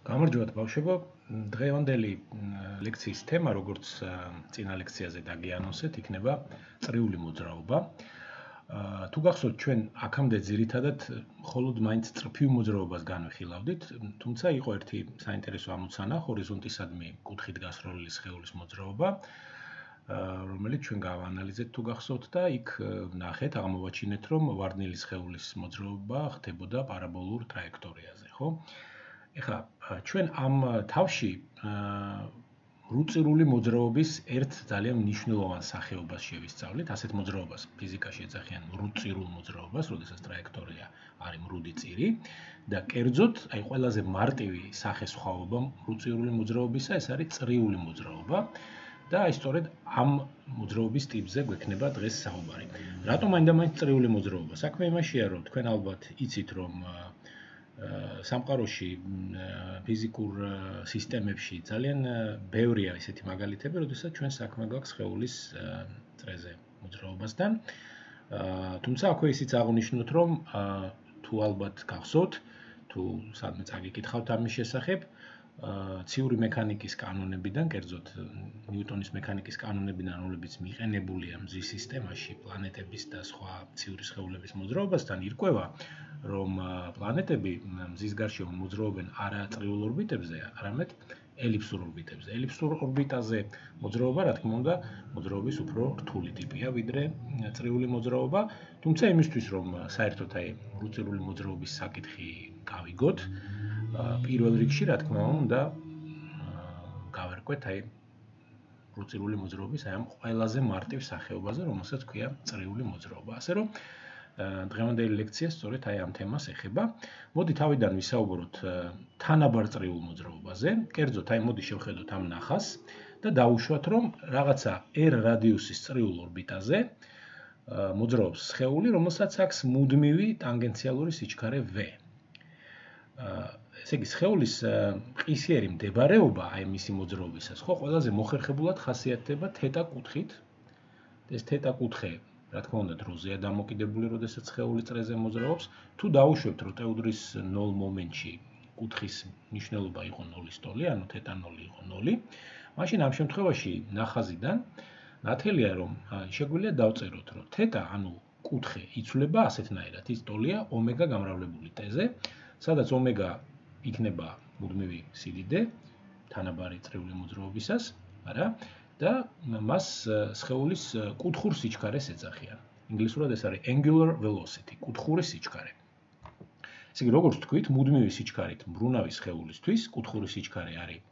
გამარჯობათ ბავშვებო, დღევანდელი ლექციის თემა, როგორც წინა ლექციაზე დაგიანონსეთ, იქნება წრიული მოძრაობა. თუ გახსოვთ, ჩვენ აქამდე ძირითადად მხოლოდ მაინც წრფივ მოძრაობას განვიხილავდით, თუმცა იყო ერთი საინტერესო ამოცანა, ჰორიზონტისადმი კუთხით გასროლილი სხეულის მოძრაობა, რომელიც ჩვენ გავაანალიზეთ თუ გახსოვთ და იქ ნახეთ, აღმოვაჩინეთ, რომ ვარდნილი სხეულის მოძრაობა ხდებოდა პარაბოლურ ტრაექტორიაზე, ხო? ეხლა ჩვენ ამ თავში რუწირული მოძრაობის ერთ ძალიან მნიშვნელოვან სახეობას შევისწავლით, ასეთ მოძრაობას ფიზიკაში ეძახიან რუწირულ მოძრაობას, როდესაც ტრაექტორია არის მრუდი წირი და კერძოდ, აი ყველაზე მარტივი სახესხვაობა რუწირული მოძრაობისა, ეს არის წრიული მოძრაობა და აი სწორედ ამ მოძრაობის ტიპზე გვექნება დღეს საუბარი. რატომ მაინდა-მაინც წრიული მოძრაობა? საქმე იმაშია, რომ თქვენ ალბათ იცით, რომ სამყაროში ფიზიკურ სისტემებში ძალიან ბევრია ესეთი მაგალითები, როდესაც ჩვენ საქმე გვაქვს სხეულის წრეზე მოძრაობასთან. თუმცა აქვე ისიც აღნიშნოთ, რომ თუ ალბათ გახსოვთ, თუ სადმე წაგიკითხავთ ამის შესახებ, ციური მექანიკის კანონებიდან, კერძოდ ნიუტონის მექანიკის კანონებიდან, რომლებიც მიყენებულია მზის სისტემაში პლანეტების და სხვა ციური სხეულების მოძრაობასთან, ირკვევა, რომ პლანეტები მზის გარშემო მოძრაობენ არა წრიულ ორბიტებზე, არამედ ელიფსურ ორბიტებზე. ელიფსურ ორბიტაზე მოძრაობა, რა თქმა უნდა, მოძრაობის უფრო რთული ტიპია, ვიდრე წრიული მოძრაობა, თუმცა იმისთვის, რომ საერთოდ აი რუწირული მოძრაობის საკითხი გავიგოთ, პირველ რიგში, რა თქმა უნდა, გავერკვეთ აი რუწირული მოძრაობის აი ამ ყველაზე მარტივ სახეობაზე, რომელსაც ქვია წრიული მოძრაობა. ასე რომ დღევანდელი ლექცია სწორედ აი ამ თემას ეხება. მოდი თავიდან ვისაუბროთ თანაბარ წრიულ მოძრაობაზე. კერძოდ აი მოდი შევხედოთ ამ ნახას და დავუშვათ, რომ რაღაცა r რადიუსის წრიულ ორბიტაზე მოძრაობს სხეული, რომელსაც აქვს მუდმივი ტანგენციალური სიჩქარე v. ესე იგი, სხეულის ყისიერი მდებარეობა აი მისი მოძრაობისას, ხო, ყველაზე მოხერხებულად ხასიათდება თეტა კუთხით. ეს თეტა კუთხე, რა თქმა უნდა, დროზეა დამოკიდებული, როდესაც სხეული წრეზე მოძრაობს. თუ დავუშვებთ, რომ ტ-უდრის 0 მომენტში კუთხის მნიშვნელობა იყო 0-ის ტოლი, ანუ თეტა 0 იყო 0, მაშინ ამ შემთხვევაში ნახაზიდან ნათელია, რომ შეგვიძლია დავწეროთ, რომ თეტა, ანუ კუთხე იცვლება ასეთნაირად, ის ტოლია ომეგა გამრავლებული t-ზე, სადაც ომეგა იქნება მუდმივი სიდიდე, თანაბარი წრიული მოძრაობისას, არა? და მას სხეულის კუთხურ სიჩქარეს ეძახიან. ინგლისურად ეს არის angular velocity, კუთხური სიჩქარე. ესე იგი, როგორც თქვით, მუდმივი სიჩქარით მბრუნავი სხეულისთვის კუთხური სიჩქარე არის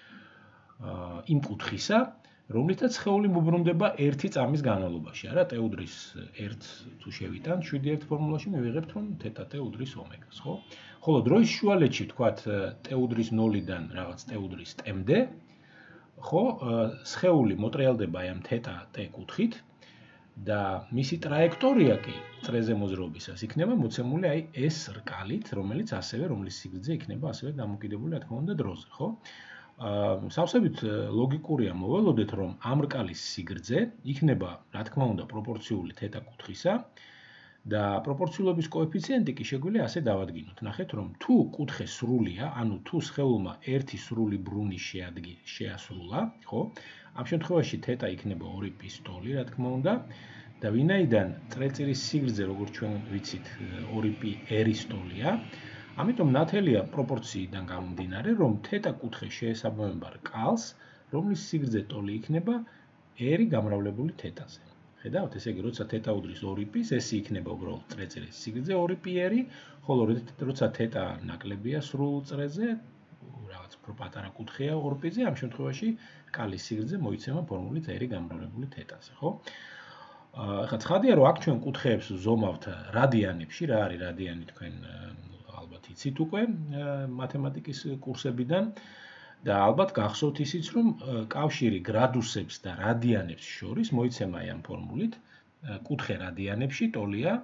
იმ კუთხისა, რომლითაც სხეული მობრუნდება 1 წამის განმავლობაში, არა? t-უდრის 1 თუ შევიტანთ 7 ფორმულაში მივიღებთ, რომ θ t-უდრის ომეგას, ხო? ხოლო დროის შუალედში ვთქვათ t-უდრის 0-დან რაღაც t-უდრის t-მდე, ხო, სხეული მოტრიალდება აი ამ თეტა t კუთხით და მისი ტრაექტორია კი წრეზე მოძრაობისას იქნება მოცემული აი ეს რკალით, რომლის სიგრძე იქნება ასევე დამოკიდებული, რა თქმა უნდა, დროზე, ხო? სავსებით ლოგიკურია მოველოდეთ, რომ ამ რკალის სიგრძე იქნება, რა თქმა უნდა, პროპორციული თეტა კუთხისა და პროპორციულობის კოეფიციენტი კი შეგვიძლია ასე დავადგინოთ. ნახეთ, რომ თუ კუთხე სრულია, ანუ თუ სხეულმა ერთი სრული ბრუნი შეასრულა, ხო? ამ შემთხვევაში თეტა იქნება 2π ტოლი, რა თქმა უნდა, და ვინაიდან წრეწირის სიგრძე, როგორც ჩვენ ვიცით, 2π r-ის ტოლია, ამიტომ ნათელია პროპორციიდან გამომდინარე, რომ თეტა კუთხე შეესაბამება რკალს, რომლის სიგრძე ტოლი იქნება r გამრავლებული თეტაზე. ხედავთ, ესე იგი, როცა თეტა უდრის 2π-ს, ეს იქნება უბრალოდ წრეწირის სიგრძე 2πr, ხოლო როცა თეტა ნაკლებია სრულ წრეზე, რაღაც უფრო პატარა კუთხეა 2π-ზე, ამ შემთხვევაში რკალის სიგრძე მოიცემა ფორმულით r გამრავლებული თეტაზე, ხო? ახლა ცხადია, რომ აქ ჩვენ კუთხეებს ვზომავთ რადიანებში, რა არის რადიანი თქვენ ალბათ იცით უკვე მათემატიკის კურსებიდან. და ალბათ გახსოვთ ისიც, რომ კავშირი გრადუსებს და რადიანებს შორის მოიცემა ამ ფორმულით, კუთხე რადიანებში ტოლია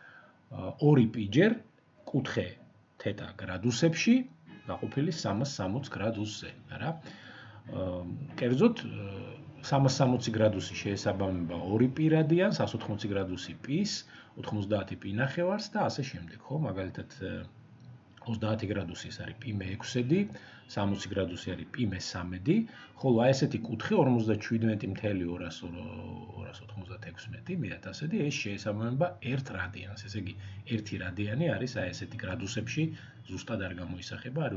2π-ჯერ კუთხე თეტა გრადუსებში გაყოფილი 360 გრადუსზე, არა? კერძოდ 360 გრადუსი შეესაბამება 2π რადიანს, 180 გრადუსი π-ს, 90 π ნახევარს და ასე შემდეგ, ხო? მაგალითად 30 გრადუსი ეს არის π-6, 60 გრადუსი არის π-13, ხოლო აი ესეთი კუთხე 47.296 ეს შეესაბამება 1 რადიანს. ესე იგი 1 რადიანი არის აი ესეთი გრადუსებში, ზუსტად არ გამოისახება, არის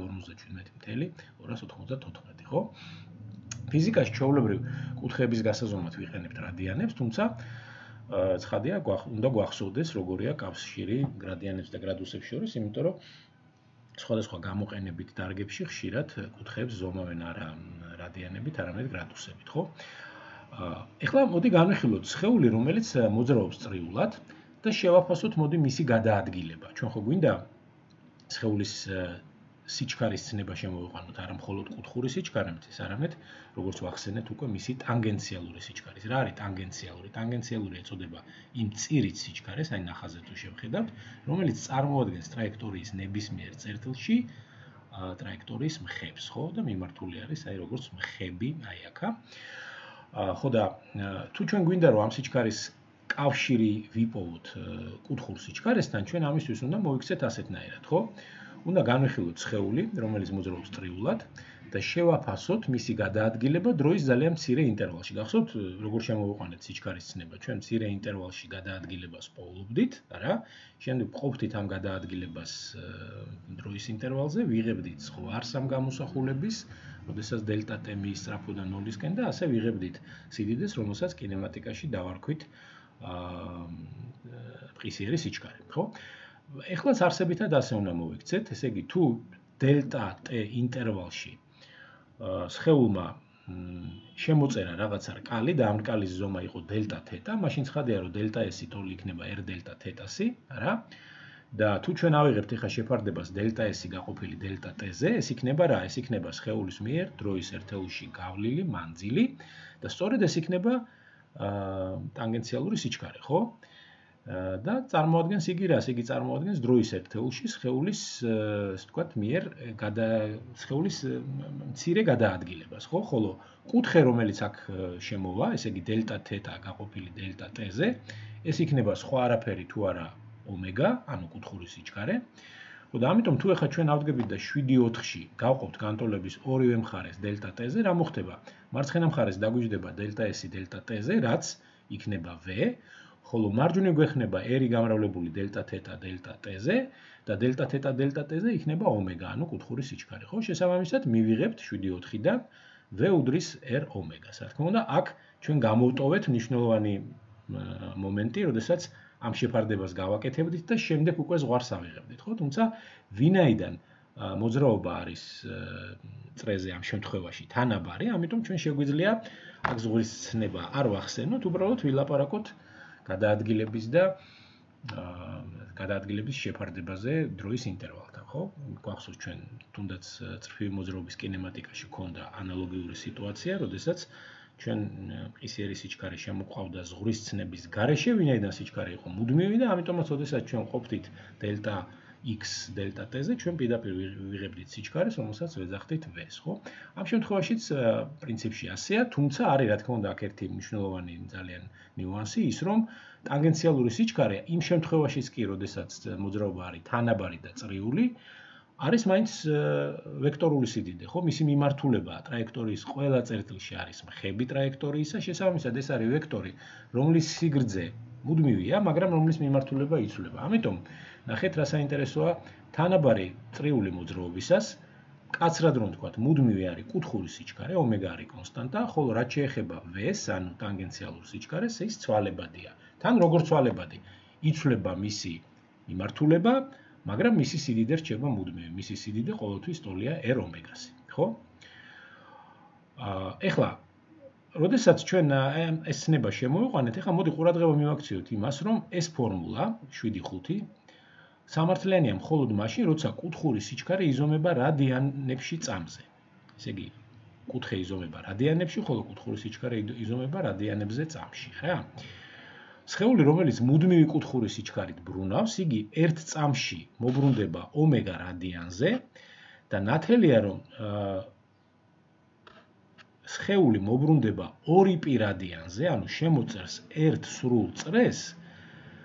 47.294, ხო? ფიზიკაში ჩვეულებრივ კუთხეების გასაზომად ვიყენებთ რადიანებს, თუმცა ცხადია, უნდა გვახსოვდეს, როგორია კავშირი გრადიანებს და გრადუსებს შორის, იმიტომ რომ სხვადასხვა გამოყენებით დარგებში ხშირად კუთხეებს ზომავენ არა რადიანებით, არამედ გრადუსებით, ხო? ეხლა მოდი განვიხილოთ სხეული, რომელიც მოძრაობს წრიულად და შევაფასოთ მოდი მისი გადაადგილება. ჩვენ ხო გვინდა სხეულის სიჩქარის ცნება შემოვიყვანოთ არა მხოლოდ კუთხური სიჩქარემთვის, არამედ როგორც ვახსენეთ უკვე მისი ტანგენციალური სიჩქარის. რა არის ტანგენციალური? ტანგენციალური ეწოდება იმ წირით სიჩქარეს, აი ნახაზზე თუ შევხედავთ, რომელიც წარმოადგენს ტრაექტორიის ნებისმიერ წერტილში ტრაექტორიის მხებს, ხო? და მიმართული არის აი როგორც მხები, აი აქა. ხო და თუ ჩვენ გვინდა რომ ამ სიჩქარის კავშირი ვიპოვოთ კუთხურ სიჩქარესთან, ჩვენ ამისთვის უნდა მოვიქცეთ ასეთნაირად, ხო? უნდა განვიხილოთ სხეული, რომელიც მოძრაობს წრიულად და შევაფასოთ მისი გადაადგილება დროის ძალიან მცირე ინტერვალში. გახსოვთ, როგორ შემოვიყვანეთ სიჩქარის ცნება? ჩვენ მცირე ინტერვალში გადაადგილებას პოულობდით, არა? შემდეგ ყოფთით ამ გადაადგილებას დროის ინტერვალზე, ვიღებდით სხვა არსამ გამოსახულების, როდესაც დელტა t მიისწრაფოდა 0-ისკენ და ასე ვიღებდით სიდიდეს, რომელსაც კინემატიკაში დავარქვით მყისიერი სიჩქარე, ხო? ეხლაც არსებითად ასე უნდა მოვიქცეთ, ესე იგი თუ დელტა t ინტერვალში სხეულმა შემოწერა რაღაცა რკალი და ამ რკალის ზომა იყო დელტა თეტა, მაშინ ცხადია რომ დელტა s-ი თოლი იქნება r დელტა თეტასი, არა? და თუ ჩვენ ავიღებთ ახლა შეფარდებას დელტა s-ი გაყოფილი დელტა t-ზე, ეს იქნება რა? ეს იქნება სხეულის მიერ დროის ერთეულში გავლილი მანძილი და სწორედ ეს იქნება ტანგენციალური სიჩქარე, ხო? და წარმოადგენს იგი რას? იგი წარმოადგენს დროის ერთეულში სხეულის, ასე ვთქვათ, მიერ სხეულის მცირე გადაადგილებას, ხო? ხოლო კუთხე, რომელიც აქ შემოვა, ესე იგი დელტა თეტა გაყოფილი დელტა t-ზე, ეს იქნება სხვა არაფერი თუ არა ომეგა, ანუ კუთხური სიჩქარე. ხო და ამიტომ თუ ახლა ჩვენ ავდგებით და 7/4-ში გავყოფთ განტოლების ორივე მხარეს დელტა t-ზე, რა მოხდება? მარცხენა მხარეს დაგვიჯდება დელტა s-ი დელტა t-ზე, რაც იქნება v, ხოლო მარჯვნივ გვეხნება r-ი გამრავლებული დელტა თეტა დელტა t-ზე და დელტა თეტა დელტა t-ზე იქნება ომეგა, ანუ კუთხური სიჩქარე, ხო? შესაბამისად მივიღებთ 7/4-დან v უდრის r ომეგას. რა თქმა უნდა, აქ ჩვენ გამოვტოვეთ მნიშვნელოვანი მომენტი, როდესაც ამ შეფარდებას გავაკეთებდით და შემდეგ უკვე ზღვარს ავიღებდით, ხო? თუმცა ვინაიდან მოძრაობა არის წრეზე ამ შემთხვევაში თანაბარი, ამიტომ ჩვენ შეგვიძლია აქ ზღვის ცნება არ ვახსენოთ, უბრალოდ ვილაპარაკოთ გადაადგილების და გადაადგილების შეფარდებაზე დროის ინტერვალთან, ხო? გვახსოვს ჩვენ თუნდაც წრფივი მოძრაობის კინემატიკაში ქონდა ანალოგიური სიტუაცია, როდესაც ჩვენ მყისიერი სიჩქარე შემოყვავდა ზღვის ცნების გარეშე, ვინაიდან სიჩქარე იყო მუდმივი და ამიტომაც როდესაც ჩვენ ყოფთით დელტა x დელტა t-ზე, ჩვენ პირდაპირ ვიღებდით სიჩქარეს, რომელსაც ვეძახდით v-ს, ხო? ამ შემთხვევაშიც პრინციპში ასეა, თუმცა არის რა თქმა უნდა აქ ერთი მნიშვნელოვანი ძალიან ნიუანსი, ის რომ ტანგენციალური სიჩქარე იმ შემთხვევაშიც კი, როდესაც მოძრაობა არის თანაბარი და წრიული, არის მაინც ვექტორული სიდიდე, ხო? მისი მიმართულება ტრაექტორიის ყველა წერტილში არის მხები ტრაექტორიისა, შესაბამისად ეს არის ვექტორი, რომლის სიგრძე მუდმივია, მაგრამ რომლის მიმართულება იცვლება. ამიტომ ნახეთ რა საინტერესოა, თანაბარი წრიული მოძრაობისას, კაცრად რომ ვთქვათ, მუდმივი არის კუთხური სიჩქარე, ომეგა არის კონსტანტა, ხოლო რაც შეეხება v-ს, ანუ ტანგენციალურ სიჩქარეს, ის ცვალებადია. თან როგორც ცვალებადი, იცვლება მისი მიმართულება, მაგრამ მისი სიდიდე რჩება მუდმივი. მისი სიდიდე ყოველთვის ტოლია r ომეგასი, ხო? ეხლა როდესაც ჩვენ ეს ცნება შემოვიყვანეთ, ეხლა მოდი ყურადღება მივაქციოთ იმას, რომ ეს ფორმულა 7/5 სამართლიანია მხოლოდ მაშინ, როცა კუთხური სიჩქარე იზომება რადიანებში წამზე. ესე იგი, კუთხე იზომება რადიანებში, ხოლო კუთხური სიჩქარე იზომება რადიანებზე წამში, რა? სხეული, რომელიც მუდმივი კუთხური სიჩქარით ბრუნავს, იგი ერთ წამში მობრუნდება ომეგა რადიანზე და ნათელია, რომ სხეული მობრუნდება 2π რადიანზე, ანუ შემოწერს ერთ სრულ წრეს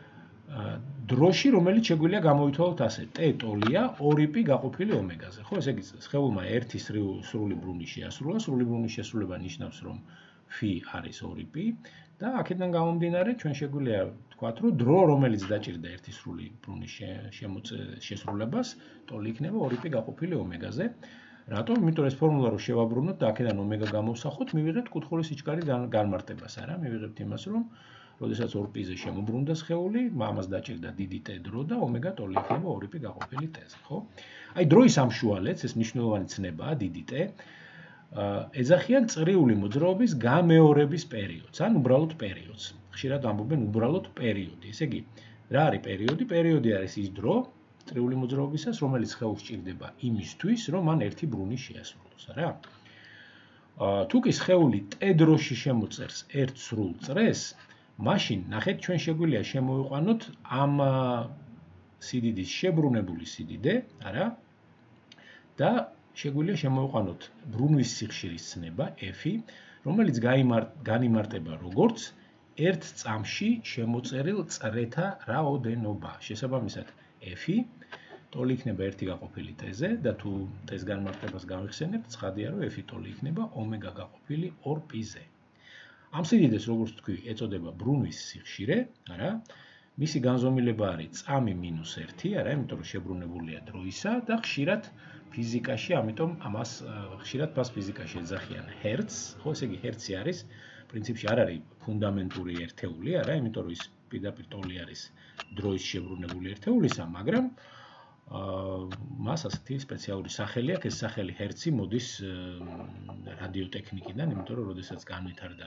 დროში, რომელიც შეგვიძლია გამოითვალოთ ასე, t ტოლია 2π გაყოფილი ომეგაზე. ხო, ესე იგი, სხეულმა ერთი სრული ბრუნი შეასრულა, სრული ბრუნის შესრულება ნიშნავს, რომ φ არის 2π და აქედან გამომდინარე, ჩვენ შეგვიძლია ვთქვათ, რომ დრო, რომელიც დაჭირდა ერთი სრული ბრუნის შესრულებას, ტოლი იქნება 2π გაყოფილი ომეგაზე. რატომ? იმიტომ რომ ეს ფორმულა რო შევაბრუნოთ და აქედან ომეგა გამოვსახოთ, მივიღებთ კუთხური სიჩქარის განმარტებას, არა? მივიღებთ იმას, რომ როდესაც 2π-ზე შემოbrუნდა სხეული, ამას დაჭირდა დიდი t დრო და ომეგა ტოლი იქნება 2π გაყოფილი t-ზე, ხო? აი დროის ამშუალეთს, ეს მნიშვნელოვანი ცნებაა, დიდი t, ეძახიან წრიული მოძრაობის გამეორების პერიოდს, ან უბრალოდ პერიოდს. ხშირად ამბობენ უბრალოდ პერიოდი. ესე იგი, რა არის პერიოდი? პერიოდი არის ის დრო წრიული მოძრაობისას, რომელიც სხეულს ჭირდება იმისთვის, რომ მან ერთი ბრუნი შეასრულოს, არა? თუ კი სხეული t დროში შემოწერს ერთ სრულ წრეს, მაშინ ნახეთ, ჩვენ შეგვიძლია შემოვიყვანოთ ამ სიდიდის შებრუნებული სიდიდე, არა? და შეგვიძლია შემოვიყვანოთ ბრუნვის სიხშირის ცნება f, რომელიც განიმარტება როგორც ერთ წამში შემოწერილ წრეთა რაოდენობა. შესაბამისად, f ტოლი იქნება 1 გაყოფილი t-ზე და თუ t-ს განმარტებას გავიხსენებთ, ცხადია, რომ f ტოლი იქნება ომეგა გაყოფილი 2π-ზე. ამ სიდიდეს, როგორც თქვი, ეწოდება ბრუნვის სიხშირე, არა? მისი განზომილება არის წამი მინუს 1, არა? იმიტომ რომ შებრუნებულია დროისა და ხშირად ფიზიკაში, ამიტომ ამას ხშირად მას ფიზიკაში ეძახიან ჰერცს, ხო, ესე იგი ჰერცი არის პრინციპში არ არის ფუნდამენტური ერთეული, არა? იმიტომ რომ ის პირდაპირ ტოლი არის დროის შებრუნებული ერთეულისა, მაგრამ მას ასეთი სპეციალური სახელი აქვს, ეს სახელი ჰერცი მოდის რადიოტექნიკიდან, იმიტომ რომ როდესაც განვითარდა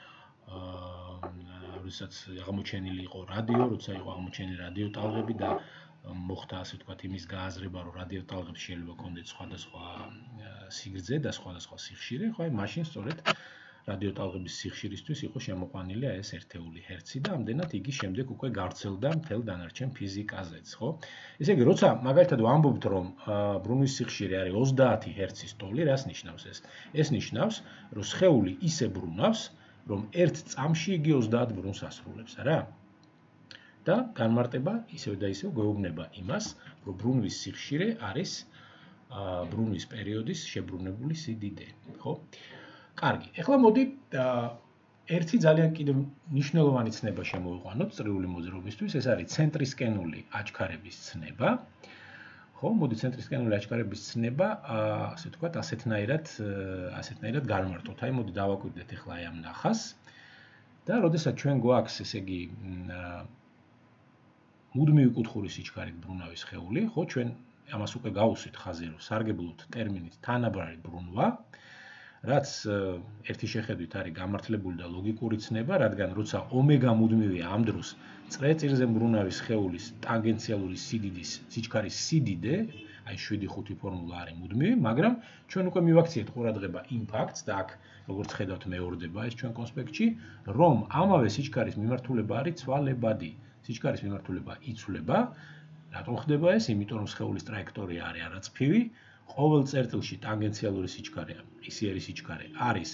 როდესაც აღმოჩენილი იყო რადიო, როცა იყო აღმოჩენილი რადიოტალღები და მოხდა ასე ვთქვათ იმის გააზრება, რომ რადიოტალღებს შეიძლება ჰქონდეთ სხვადასხვა სიგრძე და სხვადასხვა სიხშირე, ხო, აი მაშინ სწორედ რადიოტალღების სიხშირისთვის იყო შემოყვანილი ეს ერთეული ჰერცი და ამდენად იგი შემდეგ უკვე გავრცელდა მთელ დანარჩენ ფიზიკაზეც, ხო? ესე იგი, როცა მაგალითად ვამბობთ, რომ ბრუნვის სიხშირე არის 30 ჰერცის ტოლი, რას ნიშნავს ეს? ეს ნიშნავს, რომ სხეული ისე ბრუნავს, რომ ერთ წამში იგი 30 ბრუნს ასრულებს, არა? და განმარტება ისევ და ისევ გვეუბნება იმას, რომ ბრუნვის სიხშირე არის ბრუნვის პერიოდის შებრუნებული სიდიდე, ხო? კარგი, ეხლა მოდი ერთი ძალიან კიდევ მნიშვნელოვანი ცნება შემოვიყვანოთ წრიული მოძრაობისთვის, ეს არის ცენტრისკენული აჩქარების ცნება. ხო, მოდი ცენტრისკენული აჩქარების ცნება, ასე ვთქვათ, ასეთნაირად განმარტოთ. აი, მოდი დავაკვირდეთ ეხლა აი ამ ნახას. და როდესაც ჩვენ გვაქვს, ესე იგი, მუდმივი კუთხური სიჩქარით ბრუნავი სხეული, ხო, ჩვენ ამას უკვე გავუსვით ხაზზე, რომ სარგებლობთ ტერმინით თანაბრარი ბრუნვა, რაც ერთი შეხედვით არის გამართლებული და ლოგიკური ცნება, რადგან როცა ომეგა მუდმივია ამ დროს წრეწირზე მბრუნავი სხეულის ტანგენციალური სიდიდის სიჩქარის სიდიდე, აი 7-5 ფორმულა არის მუდმივი, მაგრამ ჩვენ უკვე მივაქციეთ ყურადღება იმ ფაქტს და აქ როგორც ხედავთ მეორდება ეს ჩვენ კონსპექტში, რომ ამავე სიჩქარის მიმართულება არის ცვალებადი. სიჩქარის მიმართულება იცვლება. რატომ ხდება ეს? იმიტომ რომ სხეულის ტრაექტორია არის არაწფივი. ყოველ წერტილში ტანგენციალური სიჩქარე, ყისიერი სიჩქარე არის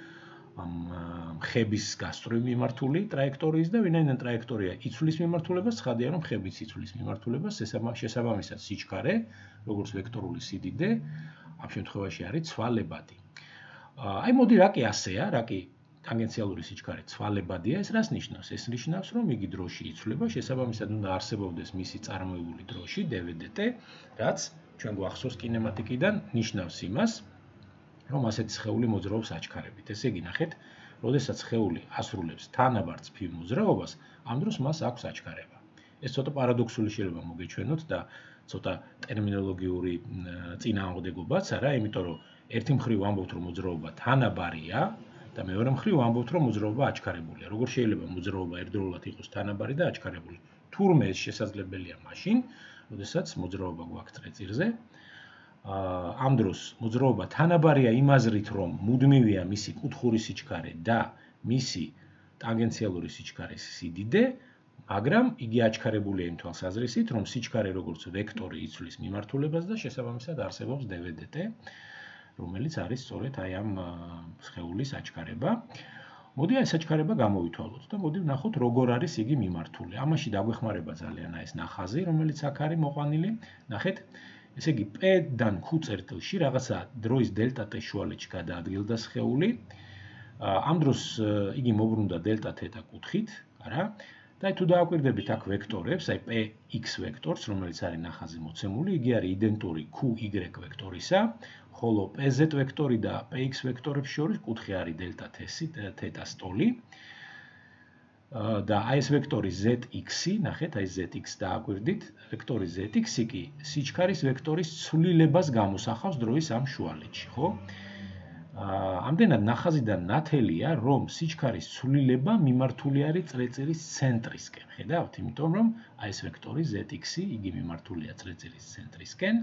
ხების გასწვრივ მიმართული ტრაექტორიის და ვინაიდან ტრაექტორია იცვლის მიმართულებას, ცხადია რომ ხებიც იცვლის მიმართულებას, შესაბამისად სიჩქარე, როგორც ვექტორული სიდიდე, ამ შემთხვევაში არის ცვალებადი. აი მოდი რა კი ასეა, რა კი ტანგენციალური სიჩქარე ცვალებადია, ეს რას ნიშნავს? ეს ნიშნავს, რომ იგი დროში იცვლება, შესაბამისად უნდა არსებობდეს მისი წარმოებული დროში dvdt, რაც ჩვენ გვახსოვს კინემატიკიდან ნიშნავს იმას, რომ ასეთი სხეული მოძრაობს აჩქარებით. ესე იგი, ნახეთ, როდესაც სხეული ასრულებს თანაბარ წფივ მოძრაობას, ამ დროს მას აქვს აჩქარება. ეს ცოტა პარადოქსული შეიძლება მოგეჩვენოთ და ცოტა ტერმინოლოგიური წინააღმდეგობაც არა, იმიტომ რომ ერთი მხრივ ვამბობთ, რომ მოძრაობა თანაბარია და მეორე მხრივ ვამბობთ, რომ მოძრაობა აჩქარებულია. როგორ შეიძლება მოძრაობა ერთდროულად იყოს თანაბარი და აჩქარებული? თურმე ეს შესაძლებელია მაშინ, როდესაც მოძრაობა გვაქვს წრეწირზე. ამ დროს მოძრაობა თანაბარია იმ აზრით, რომ მუდმივია მისი კუთხური სიჩქარე და მისი ტანგენციალური სიჩქარის სიდიდე, მაგრამ იგი აჩქარებულია იმ თვალსაზრისით, რომ სიჩქარე როგორც ვექტორი იცვლის მიმართულებას და შესაბამისად არსებობს dvdt, რომელიც არის სწორედ აი ამ სხეულის აჩქარება. მოდი აი საჩქარება გამოვითვალოთ და მოდი ვნახოთ როგორ არის იგი მიმართული. ამაში დაგვეხმარება ძალიან ეს ნახაზი, რომელიც აქ არის მოყვანილი. ნახეთ, ესე იგი P-დან Q წერტილში რაღაცა დროის დელტა T შუალედში გადაადგილდა სხეული. ამ დროს იგი მოbrunდა დელტა θ კუთხით, არა? და თუ დააკვირდებით აქ ვექტორებს, აი Px ვექტორს, რომელიც არის ნახაზი მოცემული, იგი არის იდენტური Qy ვექტორისა, ხოლო Pz ვექტორი და Px ვექტორებს შორის კუთხე არის დელტა θ სტოლი. და აი ეს ვექტორი zx-ი, ნახეთ, აი zx დააკვირდით, ვექტორი zx-ი კი სიჩქარის ვექტორის ცვლილებას გამოსახავს დროის ამ შუალედში, ხო? ამდენად ნახაზიდან ნათელია, რომ სიჩქარის ცვლილება მიმართული არის წრეწირის ცენტრისკენ. ხედავთ, იმიტომ რომ აი ეს ვექტორი zx-ი, იგი მიმართულია წრეწირის ცენტრისკენ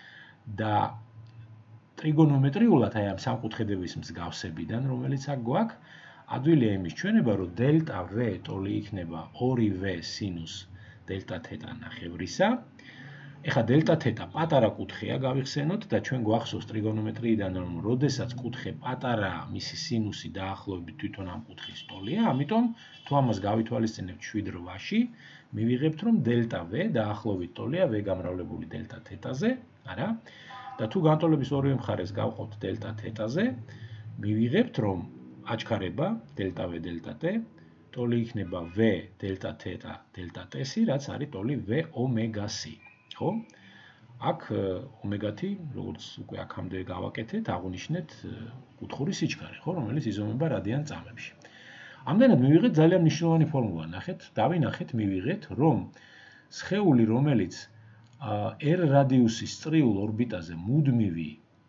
და ტრიგონომეტრიულად აი ამ სამკუთხედების მსგავსებიდან, რომელიც აქ გვაქვს, ადვილია იმის ჩვენება, რომ დელტა v ტოლი იქნება 2v სინუს დელტა θ ნახევრისა. ეხლა დელტა θ პატარა კუთხეა, გავიხსენოთ და ჩვენ გვახსოვს ტრიგონომეტრიიდან, რომ როდესაც კუთხე პატარაა, მისი სინუსი დაახლოებით თვითონ ამ კუთხის ტოლია, ამიტომ თუ ამას გავითვალისწინებთ 7-8-ში, მივიღებთ, რომ დელტა v დაახლოებით ტოლია v გამრავლებული დელტა θ-ზე, არა? და თუ განტოლების ორივე მხარეს გავყავთ დელტა θ-ზე, მივიღებთ, რომ აჩქარება დელტა v დელტა t ტოლი იქნება v დელტა θ დელტა t-ი, რაც არის ტოლი v ომეგა-c. ხო? აქ ომეგა-t, როგორც უკვე აქამდე გავაკეთეთ, აღვნიშნეთ კუთხური სიჩქარე, ხო, რომელიც იზომება რადიან წამებში. ამდენად მივიღეთ ძალიან მნიშვნელოვანი ფორმულა, ნახეთ, დავინახეთ, მივიღეთ, რომ სხეული, რომელიც r რადიუსის წრიულ ორბიტაზე მუდმივი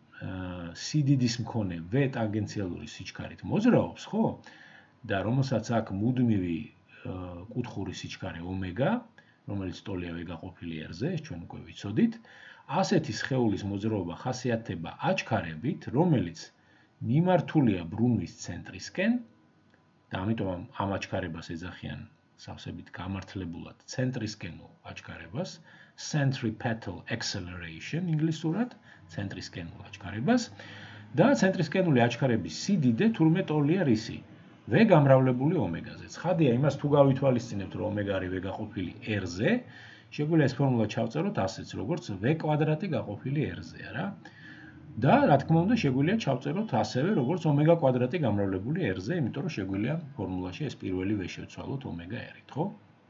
სიდიდის მქონე v ტანგენციალური სიჩქარით მოძრაობს, ხო? და რომელსაც აქ მუდმივი კუთხური სიჩქარე ომეგა, რომელიც ტოლია v გაყოფილი r-ზე, ეს ჩვენ უკვე ვიცოდით, ასეთი სხეულის მოძრაობა ხასიათდება აჩქარებით, რომელიც მიმართულია ბრუნვის ცენტრისკენ და ამიტომ ამ აჩქარებას ეძახიან სავსებით გამართლებულად ცენტრისკენულ აჩქარებას, centripetal acceleration ინგლისურად, ცენტრისკენულ აჩქარებას და ცენტრისკენული აჩქარების სიდიდე თურმე ტოლია რისი? v გამრავლებული ომეგაზე. ცხადია, იმას თუ გავითვალისწინებთ, რომ ომეგა არის v გაყოფილი r-ზე, შეგვიძლია ეს ფორმულა ჩავწეროთ ასეც, როგორც v კვადრატი გაყოფილი r-ზე, არა? და რა თქმა უნდა, შეგვიძლია ჩავწეროთ ასევე, როგორც ომეგა კვადრატი გამრავლებული r-ზე, იმიტომ რომ შეგვიძლია ფორმულაში ეს პირველი v შევცვალოთ ომეგა r-ით, ხო?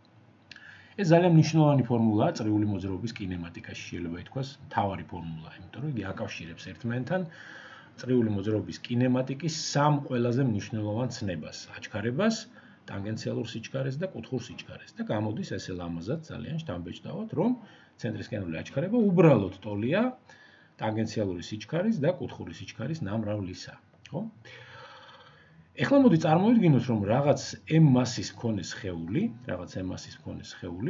ეს ძალიან მნიშვნელოვანი ფორმულაა წრიული მოძრაობის კინემატიკაში, შეიძლება ითქვას, მთავარი ფორმულა, იმიტომ რომ იგი აკავშირებს ერთმანეთთან წრიული მოძრაობის კინემატიკის სამ ყველაზე მნიშვნელოვან ცნებას: აჩქარებას, ტანგენციალურ სიჩქარეს და კუთხურ სიჩქარეს. და გამოდის ესე ლამაზად ძალიან შთამბეჭდავად, რომ ცენტრისკენული აჩქარება უბრალოდ ტოლია ტანგენციალური სიჩქარის და კუთხური სიჩქარის ნამრავლისა, ხო? ეხლა მოდი წარმოვიდგინოთ, რომ რაღაც m მასის მქონე სხეული,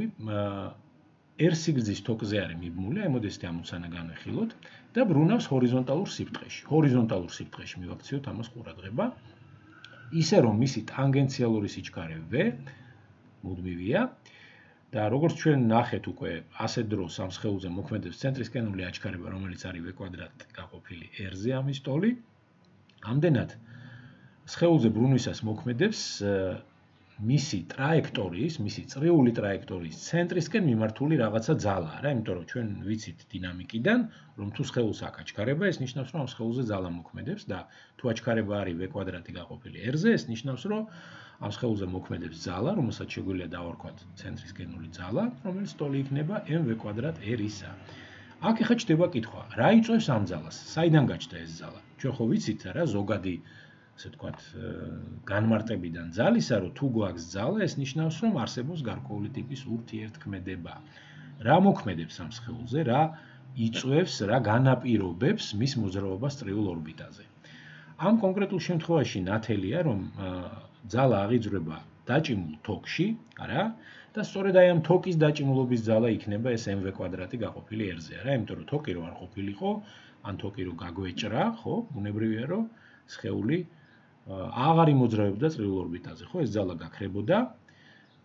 r სიგრძის თოკზე არის მიბმული, აი მოდი ესეთი ამოცანა განვიხილოთ და ბრუნავს ჰორიზონტალურ სიბრტყეში. ჰორიზონტალურ სიბრტყეში მივაქციოთ ამას ყურადღება. ისე რომ მისი ტანგენციალური სიჩქარე v მუდმივია და როგორც ჩვენ ნახეთ უკვე ასეთ დროს ამ სხეულზე მოქმედებს ცენტრისკენული აჩქარება, რომელიც არის v კვადრატი გაყოფილი r-ზე ამის ტოლი. ამდენად სხეულზე ბრუნვისას მოქმედებს მისი წრიული ტრაექტორიის ცენტრისკენ მიმართული რაღაცა ძალა, რა, იმიტომ რომ ჩვენ ვიცით დინამიკიდან, რომ თუ სხეულს აქ აჩქარება, ეს ნიშნავს, რომ ამ სხეულზე ძალა მოქმედებს და თუ აჩქარება არის v კვადრატი გაყოფილი r-ზე, ეს ნიშნავს, რომ ამ სხეულზე მოქმედებს ძალა, რომელსაც შეგვიძლია დავარქვათ ცენტრისკენული ძალა, რომელიც ტოლი იქნება mv კვადრატ r-ისა. აქ ახლა ჩდება კითხვა, რა იწვევს ამ ძალას? საიდან გაჩნდა ეს ძალა? ჩვენ ხო ვიცით რა, ზოგადი ასე ვთქვათ, განმარტებიდან ძალისა, რომ თუ გვაქვს ძალა, ეს ნიშნავს, რომ არსებობს გარკვეული ტიპის ურთიერთქმედება. რა მოქმედებს ამ სხეულზე, რა იწვევს, რა განაპირობებს მის მოძრაობას წრიულ ორბიტაზე. ამ კონკრეტულ შემთხვევაში ნათელია, რომ ძალა აღიძვრება დაჭიმულ თოკში, არა? და სწორედ აი ამ თოკის დაჭიმულობის ძალა იქნება ეს mv კვადრატი გაყოფილი r-ზე, არა? იმიტომ რომ თოკი რო არ ყოფილიყო, ან თოკი რო გაგვეჭრა, ხო? ბუნებრივია, რომ სხეული აღარ იმოძრავებდა წრიულ ორბიტაზე, ხო? ეს ძალა გაქრებოდა